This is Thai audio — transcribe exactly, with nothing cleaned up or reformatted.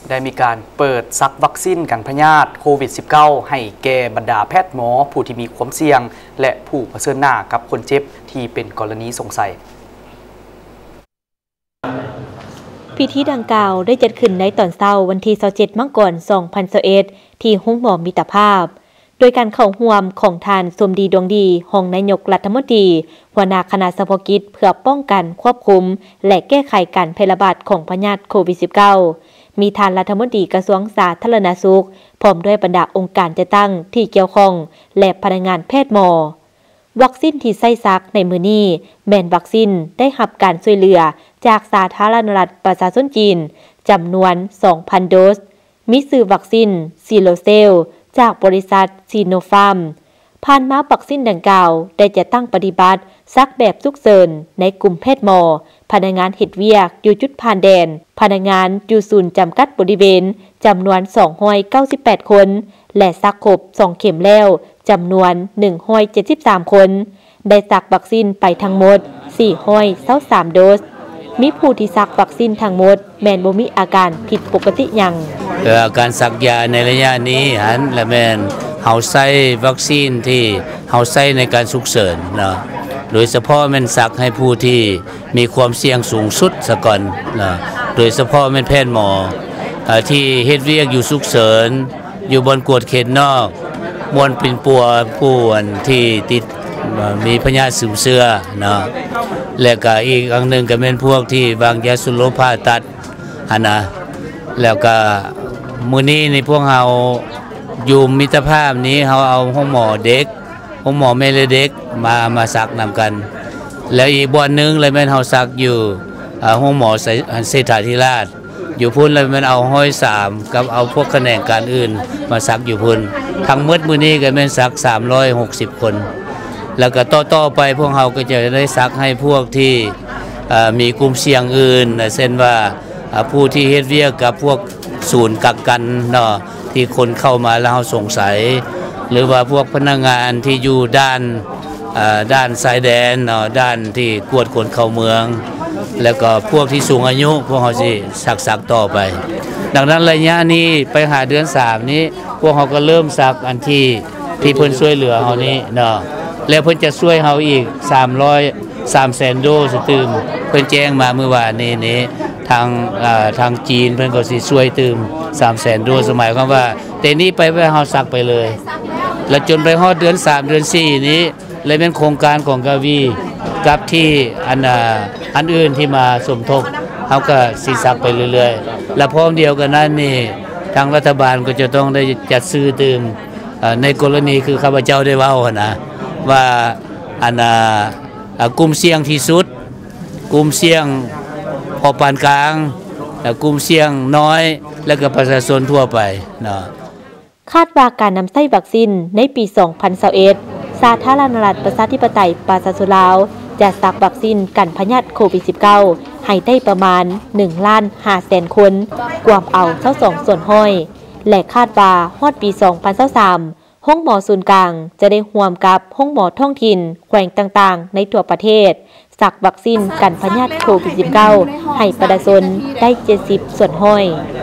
ได้มีการเปิดซักวัคซีนกันพยาธิโควิด สิบเก้า ให้แก่บรรดาแพทย์หมอผู้ที่มีความเสี่ยงและผู้เผชิญหน้ากับคนเจ็บที่เป็นกรณีสงสัยพิธีดังกล่าวได้จัดขึ้นในตอนเช้าวันที่ยี่สิบเจ็ดมกราคมสองพันยี่สิบเอ็ดที่ห้องหมอมิตรภาพโดยการเข้าร่วมของทานสมดีดวงดีรองนายกรัฐมนตรีหัวหน้าคณะเฉพาะกิจเพื่อป้องกันควบคุมและแก้ไขการแพร่ระบาดของพยาธิโควิด สิบเก้า มีทานรัฐมนตรีกระทรวงสาธารณสุขพร้อมด้วยบรรดาองค์การจัดตั้งที่เกี่ยวข้องและพนักงานแพทย์หมอวัคซีนที่ใส่ซักในมือนี้แม่นวัคซีนได้รับการช่วยเหลือจากสาธารณรัฐประชาชนจีนจำนวน สองพัน โดสมีซื้อวัคซีนซีโลเซลจากบริษัทซีโนฟาร์มผ่านมาวัคซีนดังกล่าวได้จะตั้งปฏิบัติซักแบบฉุกเฉินในกลุ่มแพทย์หมอพนักงานเฮ็ดเวียกอยู่จุดผ่านแดนพนักงานอยู่ศูนย์จำกัดบริเวณจำนวนสองร้อยเก้าสิบแปดคนและซักครบสองเข็มแล้วจำนวนหนึ่งร้อยเจ็ดสิบสามคนได้ซักวัคซีนไปทั้งหมดสี่ร้อยยี่สิบสามโดสมีผู้ที่ซักวัคซีนทั้งหมดแม่นบ่มีอาการผิดปกติหยังการซักยาในระยะนี้หันและแม่นเฮาใช้วัคซีนที่เฮาใช้ในการฉุกเฉินเนาะโดยเฉพาะแม่นซักให้ผู้ที่มีความเสี่ยงสูงสุดซะก่อนเนาะโดยเฉพาะแม่นแพทย์หมอที่เฮ็ดเวียกอยู่ฉุกเฉินอยู่บนกวดเขตนอกมวลปิ่นปัวผู้ที่ติดมีพยาธิซึมเชื้อเนาะและก็อีกอันนึงก็แม่นพวกที่วางยาสุโลผ่าตัดหั่นนะแล้วก็มื้อนี้ในพวกเฮาอยู่มิตรภาพนี้เฮาเอาห้องหมอเด็กห้องหมอแม่และเด็กมามาซักนำกันแล้วอีกบ่อนนึงเลยแม่นเฮาซักอยู่ห้องหมอเศรษฐาธิราชอยู่พุ่นเลยแม่นเอาห้อยสามกับเอาพวกแขนงการอื่นมาซักอยู่พุ่นทั้งหมดมื้อนี้ก็แม่นซักสามร้อยหกสิบคนแล้วก็ต่อๆไปพวกเฮาก็จะได้ซักให้พวกที่มีกลุ่มเสี่ยงอื่นเช่นว่าผู้ที่เฮ็ดเวียกกับพวกศูนย์กักกันเนาะที่คนเข้ามาแล้วเฮาสงสัยหรือว่าพวกพนักงานที่อยู่ด้านด้านชายแดนเนาะด้านที่กวดคนเข้าเมืองแล้วก็พวกที่สูงอายุพวกเฮาสิซักๆต่อไปดังนั้นระยะนี้ไปหาเดือนสามนี้พวกเฮาก็เริ่มซักอันที่ที่เพิ่นช่วยเหลือเฮานี้เนาะแล้วเพิ่นจะช่วยเฮาอีกสามร้อย สามแสนโดสตื่มเพิ่นแจ้งมาเมื่อวานนี้นี้ทางอ่าทางจีนเพิ่นก็สิช่วยตื่มสามแสนโดสหมายความว่าแต่นี้ไปไว้เฮาซักไปเลยแล้วจนไปฮอดเดือนสามเดือนสี่นี้เลยเป็นโครงการของกวีกับที่อันอ่าอันอื่นที่มาสมทบเฮาก็สิซักไปเรื่อยๆและพร้อมเดียวกันนั้นนี่ทางรัฐบาลก็จะต้องได้จัดซื้อตื่มในกรณีคือข้าพเจ้าได้เว้าหั่นนะว่าอันน่ะกลุ่มเสี่ยงที่สุดกลุ่มเสี่ยงพอปานกลางและกลุ่มเสี่ยงน้อยและก็ประชาชนทั่วไปเนาะคาดว่าการนำใช้วัคซีนในปีสองพันยี่สิบเอ็ดสาธารณรัฐประชาธิปไตยประชาชนลาวจะซักวัคซีนกันพยาธิโควิด สิบเก้า ให้ได้ประมาณหนึ่งล้านห้าแสนคนกวมเอาเท่าสองส่วนห้อยและคาดว่าฮอดปีสองพันยี่สิบสามห้องหมอศูนย์กลางจะได้ร่วมกับห้องหมอท้องถิ่นแขวงต่างๆในทั่วประเทศซักวัคซีนกันพยาธิโควิด สิบเก้า ให้ประชาชนได้เจ็ดสิบส่วนห้อย